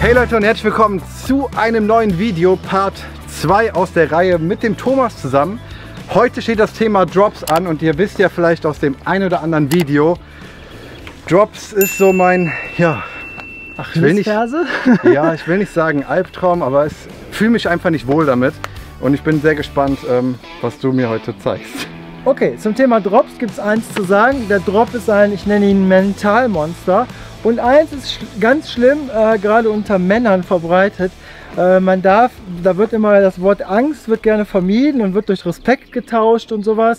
Hey Leute und herzlich willkommen zu einem neuen Video, Part 2 aus der Reihe mit dem Thomas zusammen. Heute steht das Thema Drops an und ihr wisst ja vielleicht aus dem ein oder anderen Video, Drops ist so mein, ja, ich will nicht sagen Albtraum, aber ich fühle mich einfach nicht wohl damit und ich bin sehr gespannt, was du mir heute zeigst. Okay, zum Thema Drops gibt es eins zu sagen. Der Drop ist ein, ich nenne ihn Mentalmonster. Und eins ist ganz schlimm, gerade unter Männern verbreitet. Da wird immer das Wort Angst wird gerne vermieden und wird durch Respekt getauscht und sowas.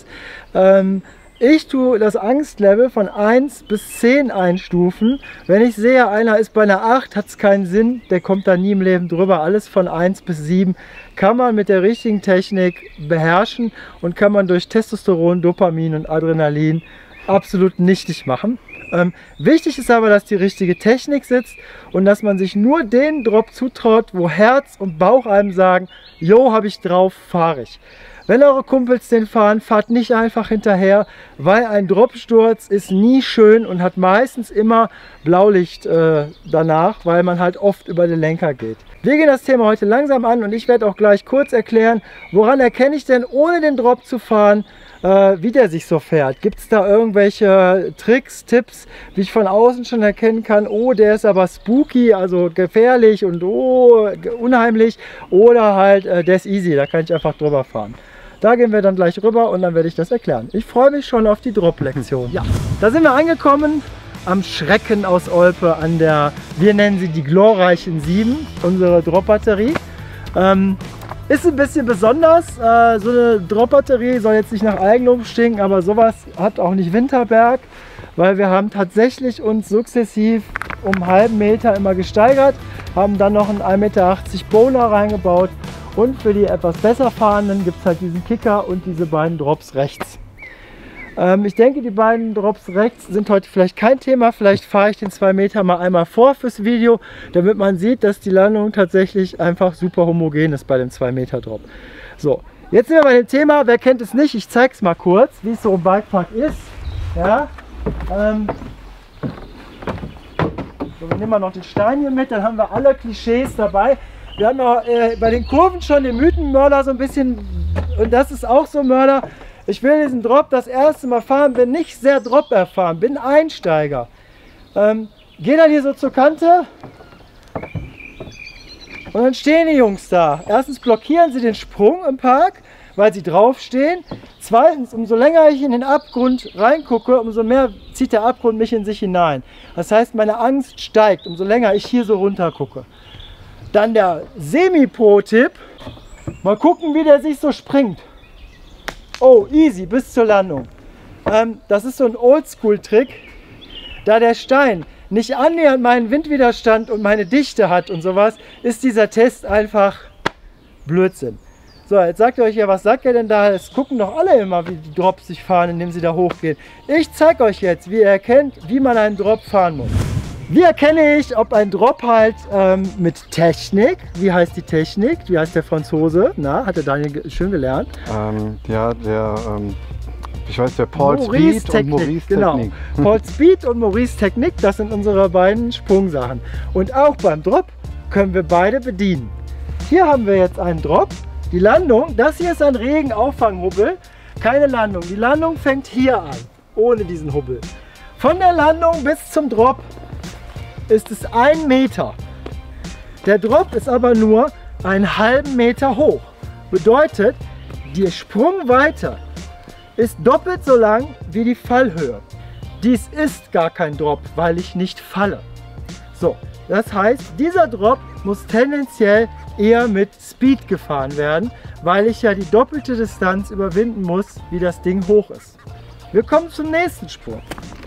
Ich tue das Angstlevel von 1 bis 10 einstufen. Wenn ich sehe, einer ist bei einer 8, hat es keinen Sinn, der kommt da nie im Leben drüber. Alles von 1 bis 7 kann man mit der richtigen Technik beherrschen und kann man durch Testosteron, Dopamin und Adrenalin absolut nichtig machen. Wichtig ist aber, dass die richtige Technik sitzt und dass man sich nur den Drop zutraut, wo Herz und Bauch einem sagen, jo, habe ich drauf, fahre ich. Wenn eure Kumpels den fahren, fahrt nicht einfach hinterher, weil ein Dropsturz ist nie schön und hat meistens immer Blaulicht danach, weil man halt oft über den Lenker geht. Wir gehen das Thema heute langsam an und ich werde auch gleich kurz erklären, woran erkenne ich denn, ohne den Drop zu fahren, wie der sich so fährt. Gibt es da irgendwelche Tricks, Tipps, wie ich von außen schon erkennen kann, oh, der ist aber spooky, also gefährlich und oh, unheimlich, oder halt, der ist easy, da kann ich einfach drüber fahren. Da gehen wir dann gleich rüber und dann werde ich das erklären. Ich freue mich schon auf die Drop-Lektion. Ja, da sind wir angekommen am Schrecken aus Olpe an der, wir nennen sie die glorreichen 7, unsere Drop-Batterie. Ist ein bisschen besonders, so eine Drop-Batterie soll jetzt nicht nach Eigenlob stinken, aber sowas hat auch nicht Winterberg, weil wir haben tatsächlich uns sukzessiv um einen halben Meter immer gesteigert, haben dann noch einen 1,80 Meter Bowler reingebaut und für die etwas besser fahrenden gibt es halt diesen Kicker und diese beiden Drops rechts. Ich denke, die beiden Drops rechts sind heute vielleicht kein Thema. Vielleicht fahre ich den 2 Meter mal einmal vor fürs Video, damit man sieht, dass die Landung tatsächlich einfach super homogen ist bei dem 2 Meter Drop. So, jetzt sind wir bei dem Thema. Wer kennt es nicht? Ich zeige es mal kurz, wie es so im Bikepark ist. Ja, so, wir nehmen mal noch den Stein hier mit, dann haben wir alle Klischees dabei. Wir haben auch bei den Kurven schon den Mythenmörder so ein bisschen, und das ist auch so ein Mörder. Ich will diesen Drop das erste Mal fahren, bin nicht sehr Drop erfahren, bin Einsteiger. Gehe dann hier so zur Kante und dann stehen die Jungs da. Erstens blockieren sie den Sprung im Park, weil sie draufstehen. Zweitens, umso länger ich in den Abgrund reingucke, umso mehr zieht der Abgrund mich in sich hinein. Das heißt, meine Angst steigt, umso länger ich hier so runter gucke. Dann der Semi-Pro-Tipp, mal gucken, wie der sich so springt. Oh, easy, bis zur Landung. Das ist so ein Oldschool-Trick. Da der Stein nicht annähernd meinen Windwiderstand und meine Dichte hat und sowas, ist dieser Test einfach Blödsinn. So, jetzt sagt ihr euch ja, was sagt ihr denn da? Es gucken doch alle immer, wie die Drops sich fahren, indem sie da hochgehen. Ich zeige euch jetzt, wie ihr erkennt, wie man einen Drop fahren muss. Wie erkenne ich, ob ein Drop halt mit Technik, wie heißt die Technik, wie heißt der Franzose, na, hat der Daniel schön gelernt. Ja, ich weiß, der Paul Speed und Maurice Technik. Genau, Paul Speed und Maurice Technik, das sind unsere beiden Sprungsachen. Und auch beim Drop können wir beide bedienen. Hier haben wir jetzt einen Drop, die Landung, das hier ist ein Regenauffanghubel, keine Landung. Die Landung fängt hier an, ohne diesen Hubbel. Von der Landung bis zum Drop ist es 1 Meter. Der Drop ist aber nur einen halben Meter hoch. Bedeutet, die Sprungweite ist doppelt so lang wie die Fallhöhe. Dies ist gar kein Drop, weil ich nicht falle. So, das heißt, dieser Drop muss tendenziell eher mit Speed gefahren werden, weil ich ja die doppelte Distanz überwinden muss, wie das Ding hoch ist. Wir kommen zum nächsten Sprung.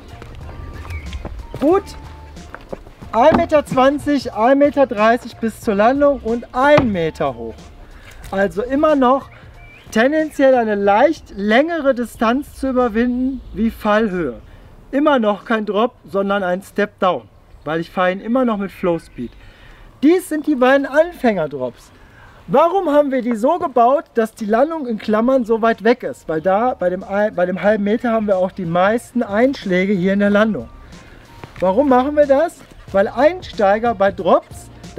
Gut. 1,20 Meter, 1,30 Meter bis zur Landung und 1 Meter hoch. Also immer noch tendenziell eine leicht längere Distanz zu überwinden wie Fallhöhe. Immer noch kein Drop, sondern ein Step Down, weil ich fahre ihn immer noch mit Flow Speed. Dies sind die beiden Anfänger-Drops. Warum haben wir die so gebaut, dass die Landung in Klammern so weit weg ist? Weil da bei dem halben Meter haben wir auch die meisten Einschläge hier in der Landung. Warum machen wir das? Weil Einsteiger bei Drops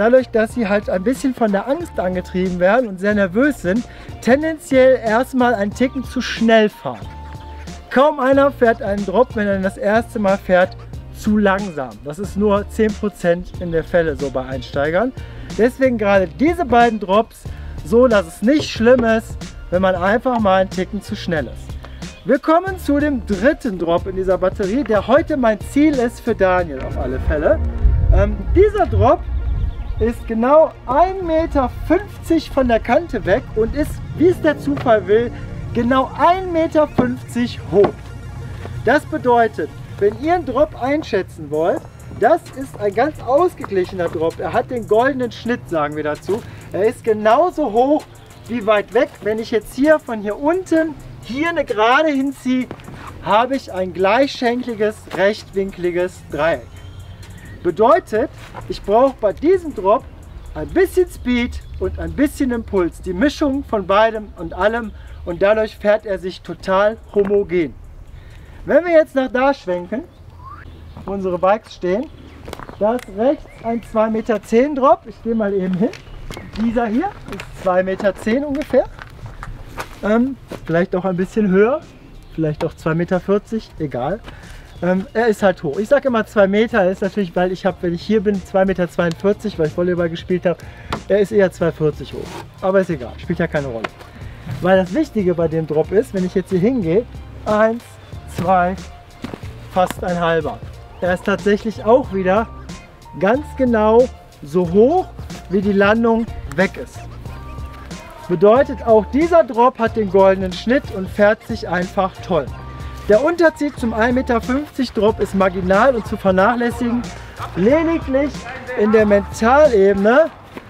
dadurch, dass sie halt ein bisschen von der Angst angetrieben werden und sehr nervös sind, tendenziell erstmal einen Ticken zu schnell fahren. Kaum einer fährt einen Drop, wenn er das erste Mal fährt, zu langsam. Das ist nur 10% in der Fälle so bei Einsteigern. Deswegen gerade diese beiden Drops, so dass es nicht schlimm ist, wenn man einfach mal einen Ticken zu schnell ist. Wir kommen zu dem dritten Drop in dieser Batterie, der heute mein Ziel ist für Daniel auf alle Fälle. Dieser Drop ist genau 1,50 Meter von der Kante weg und ist, wie es der Zufall will, genau 1,50 Meter hoch. Das bedeutet, wenn ihr einen Drop einschätzen wollt, das ist ein ganz ausgeglichener Drop. Er hat den goldenen Schnitt, sagen wir dazu. Er ist genauso hoch wie weit weg. Wenn ich jetzt hier von hier unten hier eine Gerade hinziehe, habe ich ein gleichschenkliges, rechtwinkliges Dreieck. Bedeutet, ich brauche bei diesem Drop ein bisschen Speed und ein bisschen Impuls. Die Mischung von beidem und allem, und dadurch fährt er sich total homogen. Wenn wir jetzt nach da schwenken, wo unsere Bikes stehen, da ist rechts ein 2,10 Meter Drop. Ich gehe mal eben hin. Dieser hier ist 2,10 Meter ungefähr. Vielleicht auch ein bisschen höher, vielleicht auch 2,40 Meter, egal. Er ist halt hoch. Ich sage immer 2 Meter, ist natürlich, weil ich habe, wenn ich hier bin, 2,42 Meter, weil ich Volleyball gespielt habe. Er ist eher 2,40 hoch. Aber ist egal, spielt ja keine Rolle. Weil das Wichtige bei dem Drop ist, wenn ich jetzt hier hingehe, 1, 2, fast ein halber. Er ist tatsächlich auch wieder ganz genau so hoch, wie die Landung weg ist. Bedeutet, auch dieser Drop hat den goldenen Schnitt und fährt sich einfach toll. Der Unterschied zum 1,50 Meter Drop ist marginal und zu vernachlässigen. Lediglich in der Mentalebene,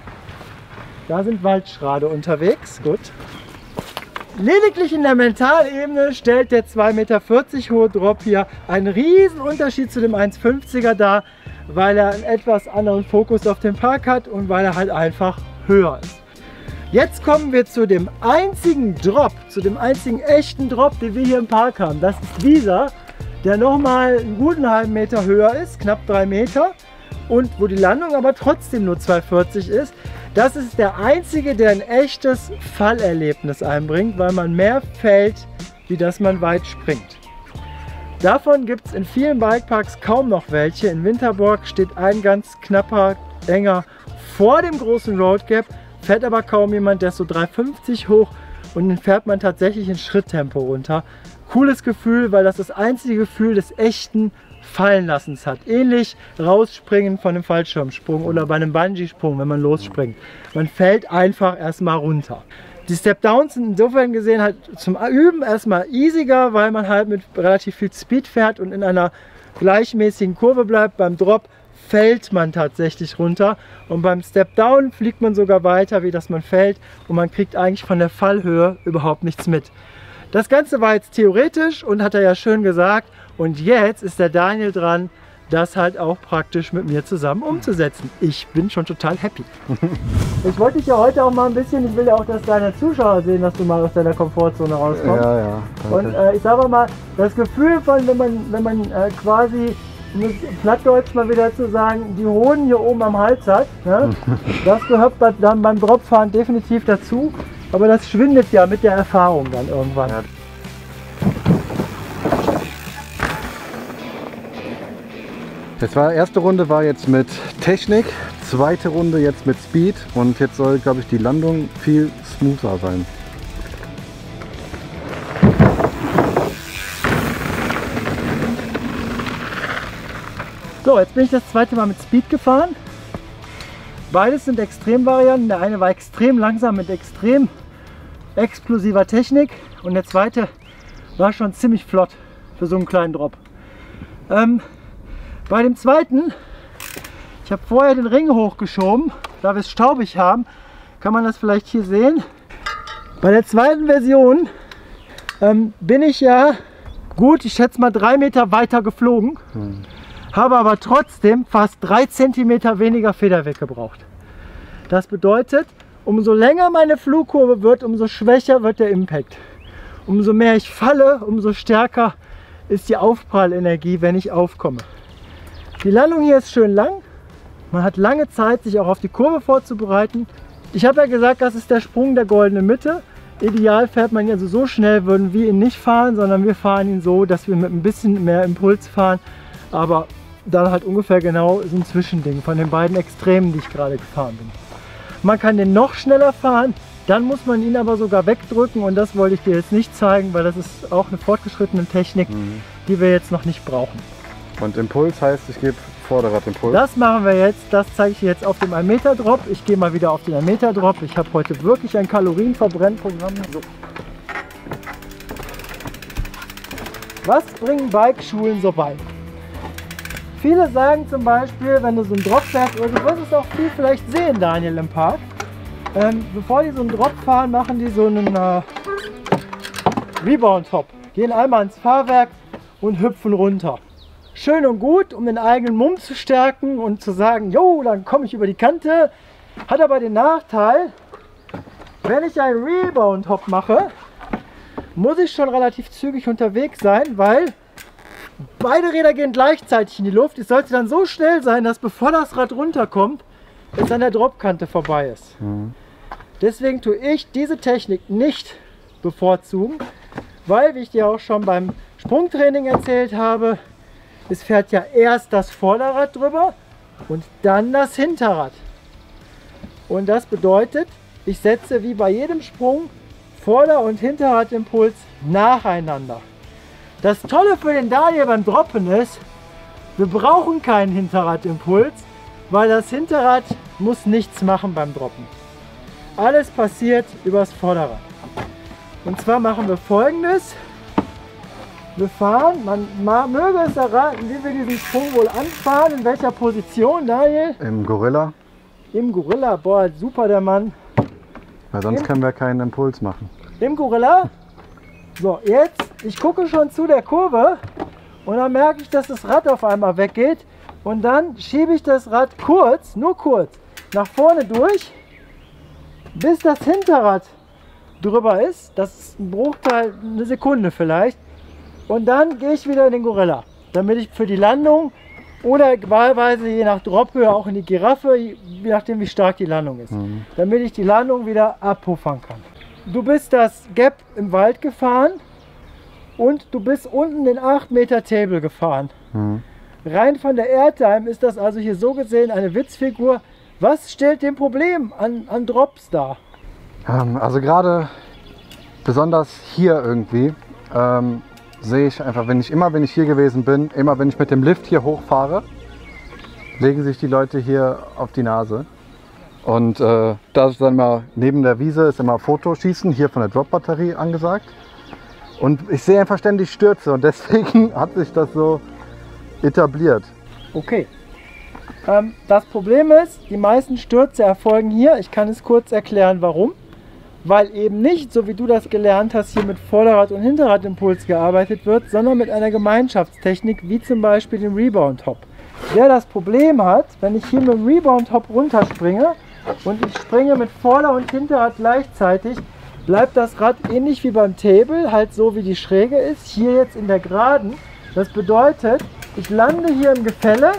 da sind Waldschrade unterwegs, gut. Lediglich in der Mentalebene stellt der 2,40 Meter hohe Drop hier einen riesen Unterschied zu dem 1,50er dar, weil er einen etwas anderen Fokus auf den Park hat und weil er halt einfach höher ist. Jetzt kommen wir zu dem einzigen Drop, zu dem einzigen echten Drop, den wir hier im Park haben. Das ist dieser, der nochmal einen guten halben Meter höher ist, knapp 3 Meter, und wo die Landung aber trotzdem nur 2,40 ist. Das ist der einzige, der ein echtes Fallerlebnis einbringt, weil man mehr fällt, wie dass man weit springt. Davon gibt es in vielen Bikeparks kaum noch welche. In Winterborg steht ein ganz knapper, enger vor dem großen Road Gap, fährt aber kaum jemand, der ist so 3,50 hoch und den fährt man tatsächlich in Schritttempo runter. Cooles Gefühl, weil das das einzige Gefühl des echten Fallenlassens hat. Ähnlich rausspringen von einem Fallschirmsprung oder bei einem Bungee-Sprung, wenn man losspringt. Man fällt einfach erstmal runter. Die Step-Downs sind insofern gesehen halt zum Üben erstmal easiger, weil man halt mit relativ viel Speed fährt und in einer gleichmäßigen Kurve bleibt. Beim Drop fällt man tatsächlich runter und beim Step-Down fliegt man sogar weiter, wie dass man fällt, und man kriegt eigentlich von der Fallhöhe überhaupt nichts mit. Das Ganze war jetzt theoretisch und hat er ja schön gesagt, und jetzt ist der Daniel dran, das halt auch praktisch mit mir zusammen umzusetzen. Ich bin schon total happy. Ich wollte dich ja heute auch mal ein bisschen, ich will ja auch, dass deine Zuschauer sehen, dass du mal aus deiner Komfortzone rauskommst. Ja, ja. Und ich sage mal, das Gefühl von, wenn man quasi, Plattdeutsch mal wieder zu sagen, die Hoden hier oben am Hals hat, ne? Das gehört dann beim Dropfahren definitiv dazu, aber das schwindet ja mit der Erfahrung dann irgendwann. Ja. Erste Runde war jetzt mit Technik, zweite Runde jetzt mit Speed, und jetzt soll, glaube ich, die Landung viel smoother sein. So, jetzt bin ich das zweite Mal mit Speed gefahren. Beides sind Extremvarianten. Der eine war extrem langsam mit extrem explosiver Technik und der zweite war schon ziemlich flott für so einen kleinen Drop. Bei dem zweiten, ich habe vorher den Ring hochgeschoben, da wir es staubig haben, kann man das vielleicht hier sehen. Bei der zweiten Version bin ich ja gut, ich schätze mal 3 Meter weiter geflogen, habe aber trotzdem fast 3 Zentimeter weniger Federweg gebraucht. Das bedeutet, umso länger meine Flugkurve wird, umso schwächer wird der Impact. Umso mehr ich falle, umso stärker ist die Aufprallenergie, wenn ich aufkomme. Die Landung hier ist schön lang, Man hat lange Zeit, sich auch auf die Kurve vorzubereiten. Ich habe ja gesagt, das ist der Sprung der goldenen Mitte. Ideal fährt man ihn also so schnell, würden wir ihn nicht fahren, sondern wir fahren ihn so, dass wir mit ein bisschen mehr Impuls fahren. Aber dann halt ungefähr genau so ein Zwischending von den beiden Extremen, die ich gerade gefahren bin. Man kann den noch schneller fahren, dann muss man ihn aber sogar wegdrücken und das wollte ich dir jetzt nicht zeigen, weil das ist auch eine fortgeschrittene Technik, die wir jetzt noch nicht brauchen. Und Impuls heißt, ich gebe Vorderradimpuls. Das machen wir jetzt, das zeige ich dir jetzt auf dem 1 Meter Drop. Ich gehe mal wieder auf den 1 Meter Drop. Ich habe heute wirklich ein Kalorienverbrennprogramm. So. Was bringen Bikeschulen so bei? Viele sagen zum Beispiel, wenn du so einen Drop fährst, oder du wirst es auch viel vielleicht sehen, Daniel, im Park. Bevor die so einen Drop fahren, machen die so einen Rebound-Hop. Gehen einmal ins Fahrwerk und hüpfen runter. Schön und gut, um den eigenen Mumm zu stärken und zu sagen, jo, dann komme ich über die Kante. Hat aber den Nachteil, wenn ich einen Rebound-Hop mache, muss ich schon relativ zügig unterwegs sein, weil beide Räder gehen gleichzeitig in die Luft. Es sollte dann so schnell sein, dass bevor das Rad runterkommt, es an der Dropkante vorbei ist. Deswegen tue ich diese Technik nicht bevorzugen, weil, wie ich dir auch schon beim Sprungtraining erzählt habe, es fährt ja erst das Vorderrad drüber und dann das Hinterrad. Und das bedeutet, ich setze wie bei jedem Sprung Vorder- und Hinterradimpuls nacheinander. Das Tolle für den Daniel beim Droppen ist, wir brauchen keinen Hinterradimpuls, weil das Hinterrad muss nichts machen beim Droppen. Alles passiert übers Vorderrad. Und zwar machen wir Folgendes. Wir fahren, man möge es erraten, wie wir diesen Sprung wohl anfahren, in welcher Position, Daniel? Im Gorilla. Im Gorilla, boah, super der Mann. Weil sonst können wir keinen Impuls machen. Im Gorilla. So, jetzt, ich gucke schon zu der Kurve und dann merke ich, dass das Rad auf einmal weggeht und dann schiebe ich das Rad kurz, nur kurz, nach vorne durch, bis das Hinterrad drüber ist. Das ist ein Bruchteil, eine Sekunde vielleicht. Und dann gehe ich wieder in den Gorilla, damit ich für die Landung oder wahlweise je nach Drophöhe auch in die Giraffe, je nachdem wie stark die Landung ist, damit ich die Landung wieder abpuffern kann. Du bist das Gap im Wald gefahren und du bist unten den 8 Meter Table gefahren. Rein von der Airtime ist das also hier so gesehen eine Witzfigur. Was stellt dem Problem an Drops dar? Also gerade besonders hier irgendwie sehe ich einfach, wenn ich hier gewesen bin, immer wenn ich mit dem Lift hier hochfahre, legen sich die Leute hier auf die Nase. Und da ist dann mal neben der Wiese ist immer Fotoschießen hier von der Drop-Batterie angesagt. Und ich sehe einfach ständig Stürze und deswegen hat sich das so etabliert. Okay. Das Problem ist, die meisten Stürze erfolgen hier. Ich kann es kurz erklären, warum. Weil eben nicht, so wie du das gelernt hast, hier mit Vorderrad- und Hinterradimpuls gearbeitet wird, sondern mit einer Gemeinschaftstechnik, wie zum Beispiel dem Rebound-Hop. Der das Problem hat, wenn ich hier mit dem Rebound-Hop runterspringe und ich springe mit Vorder- und Hinterrad gleichzeitig, bleibt das Rad ähnlich wie beim Table, halt so wie die Schräge ist, hier jetzt in der Geraden. Das bedeutet, ich lande hier im Gefälle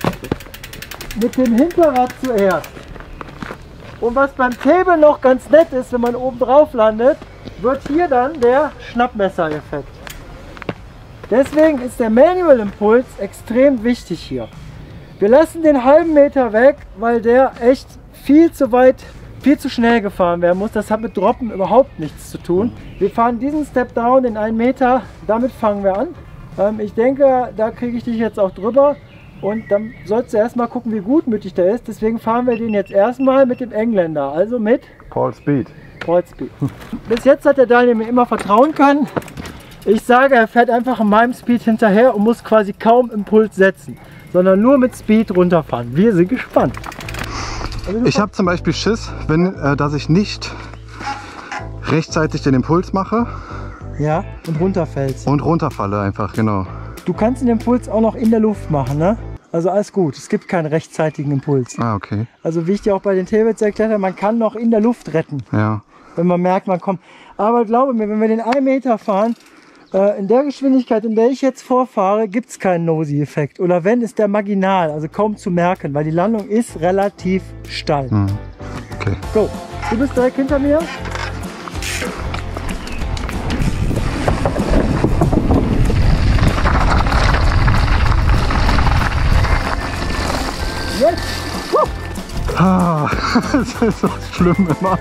mit dem Hinterrad zuerst. Und was beim Table noch ganz nett ist, wenn man oben drauf landet, wird hier dann der Schnappmesser-Effekt. Deswegen ist der Manual Impuls extrem wichtig hier. Wir lassen den halben Meter weg, weil der echt viel zu weit, viel zu schnell gefahren werden muss. Das hat mit Droppen überhaupt nichts zu tun. Wir fahren diesen Step Down in 1 Meter, damit fangen wir an. Ich denke, da kriege ich dich jetzt auch drüber. Und dann sollst du erstmal gucken, wie gutmütig der ist. Deswegen fahren wir den jetzt erstmal mit dem Engländer, also mit Paul Speed. Paul Speed. Bis jetzt hat der Daniel mir immer vertrauen können. Ich sage, er fährt einfach in meinem Speed hinterher und muss quasi kaum Impuls setzen, sondern nur mit Speed runterfahren. Wir sind gespannt. Ich habe zum Beispiel Schiss, dass ich nicht rechtzeitig den Impuls mache. Ja, und runterfällst. Und runterfalle einfach, genau. Du kannst den Impuls auch noch in der Luft machen, ne? Also alles gut, es gibt keinen rechtzeitigen Impuls. Ah, okay. Also wie ich dir auch bei den Tables erklärt habe, man kann noch in der Luft retten. Ja. Wenn man merkt, man kommt. Aber glaube mir, wenn wir den 1 Meter fahren, In der Geschwindigkeit, in der ich jetzt vorfahre, gibt es keinen Nosy-Effekt. Oder wenn, ist der marginal, also kaum zu merken, weil die Landung ist relativ steil. Okay. So, du bist direkt hinter mir. Jetzt! Das ist so schlimm immer.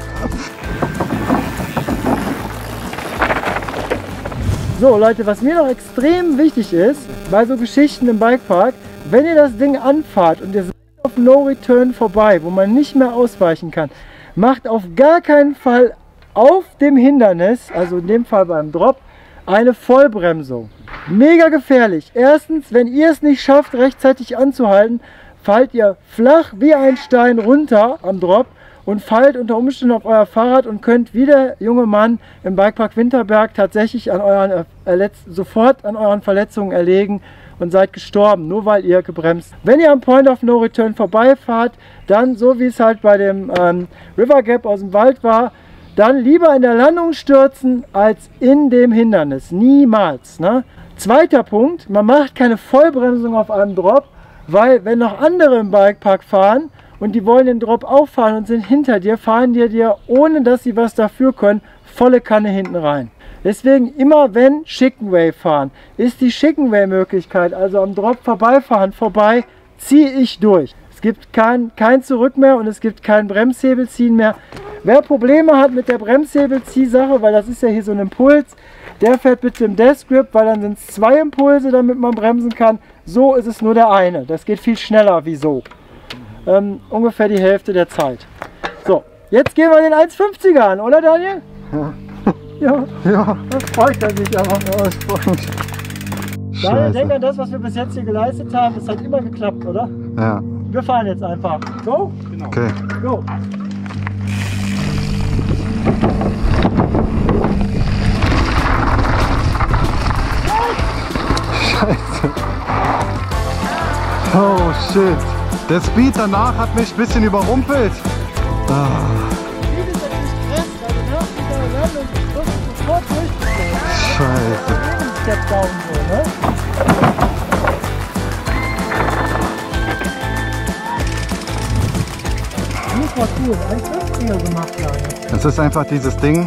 So Leute, was mir noch extrem wichtig ist, bei so Geschichten im Bikepark, wenn ihr das Ding anfahrt und ihr seid auf No Return vorbei, wo man nicht mehr ausweichen kann, macht auf gar keinen Fall auf dem Hindernis, also in dem Fall beim Drop, eine Vollbremsung. Mega gefährlich. Erstens, wenn ihr es nicht schafft, rechtzeitig anzuhalten, fallt ihr flach wie ein Stein runter am Drop und fallt unter Umständen auf euer Fahrrad und könnt wie der junge Mann im Bikepark Winterberg tatsächlich an euren sofort an euren Verletzungen erlegen und seid gestorben, nur weil ihr gebremst. Wenn ihr am Point of No Return vorbeifahrt, dann so wie es halt bei dem River Gap aus dem Wald war, dann lieber in der Landung stürzen als in dem Hindernis. Niemals. Ne? Zweiter Punkt, man macht keine Vollbremsung auf einem Drop, weil wenn noch andere im Bikepark fahren und die wollen den Drop auch fahren und sind hinter dir, fahren die dir, ohne dass sie was dafür können, volle Kanne hinten rein. Deswegen immer wenn Chicken Way fahren, ist die Chicken Way Möglichkeit, also am Drop vorbeifahren, vorbei, ziehe ich durch. Es gibt kein Zurück mehr und es gibt kein Bremshebelziehen mehr. Wer Probleme hat mit der Bremshebelziehsache, weil das ist ja hier so ein Impuls, der fährt bitte im Death Grip, weil dann sind es 2 Impulse, damit man bremsen kann. So ist es nur der eine. Das geht viel schneller wie so. Ungefähr die Hälfte der Zeit. So, jetzt gehen wir den 1,50er an, oder Daniel? Ja. Ja. Das freut er sich aber. Ja, das freut mich. Daniel, denk an das, was wir bis jetzt hier geleistet haben. Das hat immer geklappt, oder? Ja. Wir fahren jetzt einfach. Go? Genau. Okay. Go. Scheiße. Oh shit. Der Speed danach hat mich ein bisschen überrumpelt. Speed ist natürlich Stress, weil du nach dieser Landung wirst du sofort durchgestellt. Scheiße. Step down so, ne? Das war cool, 1,50er gemacht, ja. Es ist einfach dieses Ding,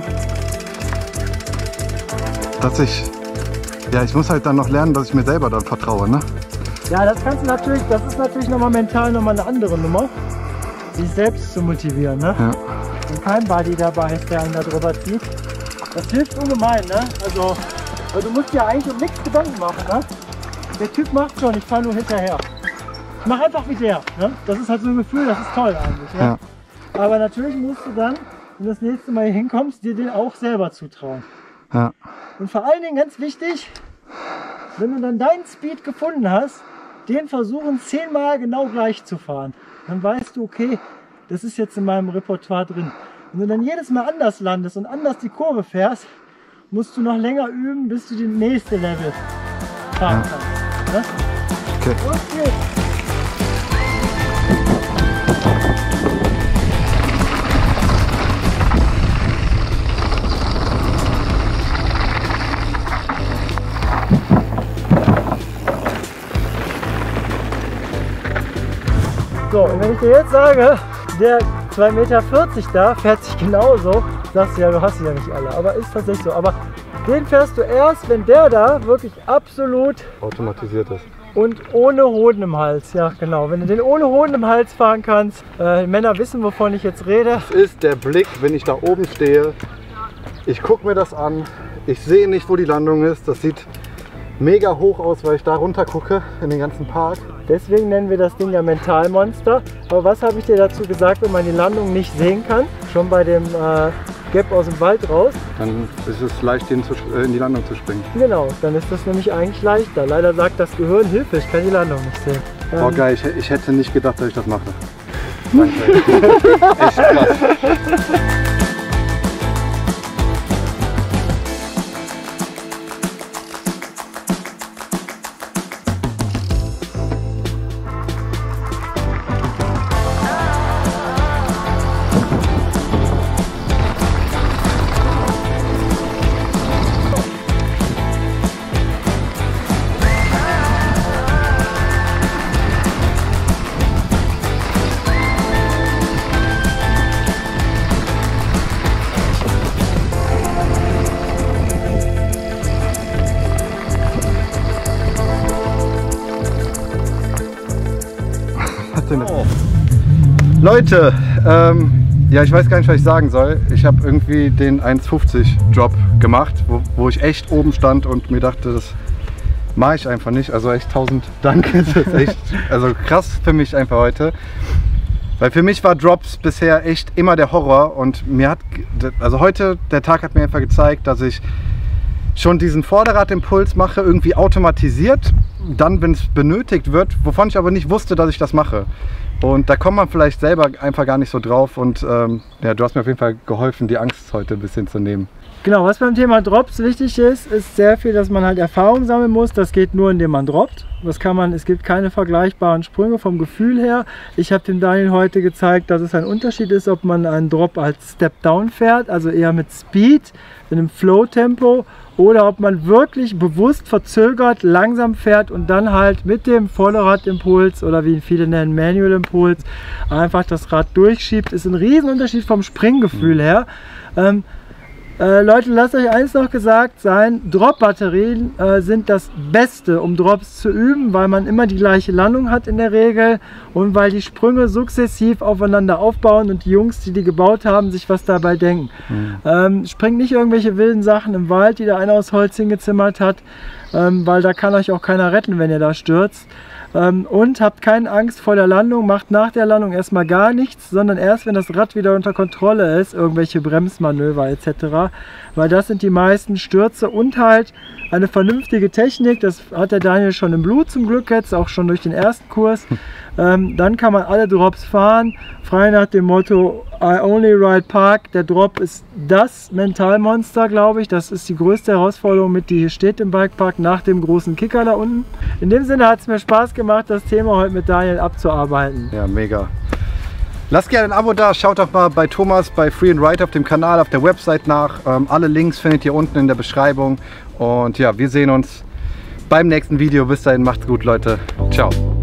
dass ich muss halt dann noch lernen, dass ich mir selber dann vertraue, ne? Ja, das ist natürlich nochmal mental nochmal eine andere Nummer, sich selbst zu motivieren, ne? Ja. Wenn kein Buddy dabei ist, der einen da drüber zieht. Das hilft ungemein, ne? Also, weil du musst dir eigentlich um nichts Gedanken machen, ne? Der Typ macht schon, ich fahre nur hinterher. Ich mach einfach wie der, ne? Das ist halt so ein Gefühl, das ist toll eigentlich, ne? Ja. Aber natürlich musst du dann, wenn du das nächste Mal hier hinkommst, dir den auch selber zutrauen. Ja. Und vor allen Dingen ganz wichtig, wenn du dann deinen Speed gefunden hast, den versuchen 10-mal genau gleich zu fahren. Dann weißt du, okay, das ist jetzt in meinem Repertoire drin. Wenn du dann jedes Mal anders landest und anders die Kurve fährst, musst du noch länger üben, bis du die nächste Level fahren kannst. Ne? Okay. Los geht's! So, und wenn ich dir jetzt sage, der 2,40 Meter da fährt sich genauso, sagst du ja, du hast sie ja nicht alle, aber ist tatsächlich so. Aber den fährst du erst, wenn der da wirklich absolut automatisiert ist. und ohne Hoden im Hals. Ja, genau. Wenn du den ohne Hoden im Hals fahren kannst, Männer wissen, wovon ich jetzt rede. Das ist der Blick, wenn ich da oben stehe. Ich gucke mir das an. Ich sehe nicht, wo die Landung ist. Das sieht mega hoch aus, weil ich da runter gucke in den ganzen Park. Deswegen nennen wir das Ding ja Mentalmonster. Aber was habe ich dir dazu gesagt, wenn man die Landung nicht sehen kann? Schon bei dem Gap aus dem Wald raus. Dann ist es leicht, in die Landung zu springen. Genau, dann ist das nämlich eigentlich leichter. Leider sagt das Gehirn, Hilfe, ich kann die Landung nicht sehen. Oh geil, ich hätte nicht gedacht, dass ich das mache. Danke. Echt krass. macht Sinn. Oh. Leute, ja, ich weiß gar nicht, was ich sagen soll. Ich habe irgendwie den 1,50 Drop gemacht, wo ich echt oben stand und mir dachte, das mache ich einfach nicht. Also echt 1000 Dank. Das ist echt, also krass für mich einfach heute. Weil für mich war Drops bisher echt immer der Horror und mir hat, also heute, der Tag hat mir einfach gezeigt, dass ich schon diesen Vorderradimpuls mache, irgendwie automatisiert, dann, wenn es benötigt wird, wovon ich aber nicht wusste, dass ich das mache. Und da kommt man vielleicht selber einfach gar nicht so drauf und ja, du hast mir auf jeden Fall geholfen, die Angst heute ein bisschen zu nehmen. Genau, was beim Thema Drops wichtig ist, ist sehr viel, dass man halt Erfahrung sammeln muss. Das geht nur, indem man droppt. Das kann man, es gibt keine vergleichbaren Sprünge vom Gefühl her. Ich habe dem Daniel heute gezeigt, dass es ein Unterschied ist, ob man einen Drop als Step-Down fährt, also eher mit Speed, in einem Flow-Tempo, oder ob man wirklich bewusst verzögert, langsam fährt und dann halt mit dem Vorderradimpuls oder wie viele nennen Manual Impuls einfach das Rad durchschiebt. Ist ein Riesenunterschied vom Springgefühl her. Leute, lasst euch eins noch gesagt sein, Drop-Batterien sind das Beste, um Drops zu üben, weil man immer die gleiche Landung hat in der Regel und weil die Sprünge sukzessiv aufeinander aufbauen und die Jungs, die gebaut haben, sich was dabei denken. Springt nicht irgendwelche wilden Sachen im Wald, die da einer aus Holz hingezimmert hat, weil da kann euch auch keiner retten, wenn ihr da stürzt. Und habt keine Angst vor der Landung, macht nach der Landung erstmal gar nichts, sondern erst wenn das Rad wieder unter Kontrolle ist, irgendwelche Bremsmanöver etc. Weil das sind die meisten Stürze und halt eine vernünftige Technik, das hat der Daniel schon im Blut zum Glück jetzt, auch schon durch den ersten Kurs. Dann kann man alle Drops fahren, frei nach dem Motto I only ride park. Der Drop ist das Mentalmonster, glaube ich. Das ist die größte Herausforderung, mit die hier steht im Bikepark, nach dem großen Kicker da unten. In dem Sinne hat es mir Spaß gemacht, das Thema heute mit Daniel abzuarbeiten. Ja, mega. Lasst gerne ein Abo da, schaut doch mal bei Thomas bei Free and Ride auf dem Kanal, auf der Website nach. Alle Links findet ihr unten in der Beschreibung. Und ja, wir sehen uns beim nächsten Video. Bis dahin, macht's gut, Leute. Ciao.